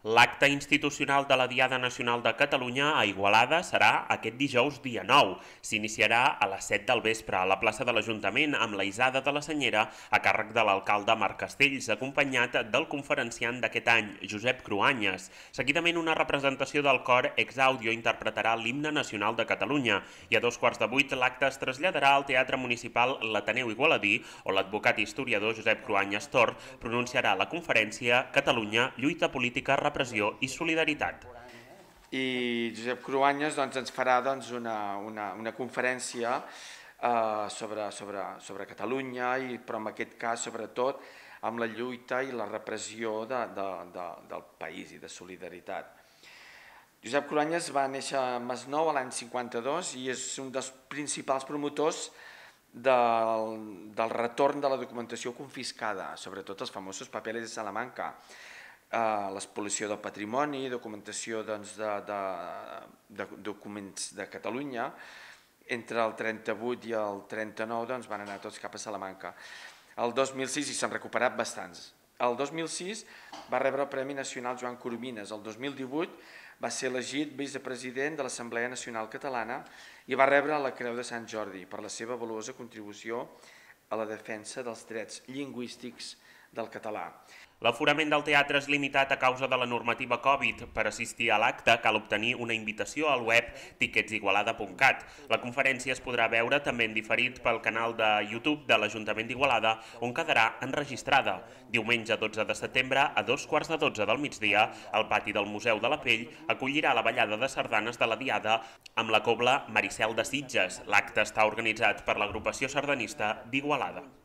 L'acte institucional de la Diada Nacional de Catalunya a Igualada serà aquest dijous dia 9. S'iniciarà a les 7 del vespre a la plaça de l'Ajuntament amb la Isada de la Senyera a càrrec de l'alcalde Marc Castells, acompanyat del conferenciant d'aquest any, Josep Cruanyes. Seguidament, una representació del cor Exaudio interpretarà l'himne nacional de Catalunya i a 7:15 l'acte es traslladarà al Teatre Municipal l'Ateneu Igualadí, on l'advocat i historiador Josep Cruanyes Tor pronunciarà la conferència Catalunya, lluita política, repressió i solidaritat. I Josep Cruanyes ens farà una conferència sobre Catalunya, però en aquest cas sobretot amb la lluita i la repressió del país i de solidaritat. Josep Cruanyes va néixer a Masnou l'any 52 i és un dels principals promotors del retorn de la documentació confiscada, sobretot els famosos papeles de Salamanca, l'expolició del patrimoni, documentació de documents de Catalunya. Entre el 38 i el 39 van anar tots cap a Salamanca. El 2006, i s'han recuperat bastants. El 2006 va rebre el Premi Nacional Joan Coromines. El 2018 va ser elegit vicepresident de l'Assemblea Nacional Catalana i va rebre la Creu de Sant Jordi per la seva valuosa contribució a la defensa dels drets lingüístics del català. L'aforament del teatre és limitat a causa de la normativa Covid. Per assistir a l'acte cal obtenir una invitació al web ticketsigualada.cat. La conferència es podrà veure també en diferit pel canal de YouTube de l'Ajuntament d'Igualada, on quedarà enregistrada. Diumenge 12 de setembre, a 12:15 del migdia, el pati del Museu de la Pell acollirà la ballada de sardanes de la Diada amb la cobla Maricel de Sitges. L'acte està organitzat per l'agrupació sardanista d'Igualada.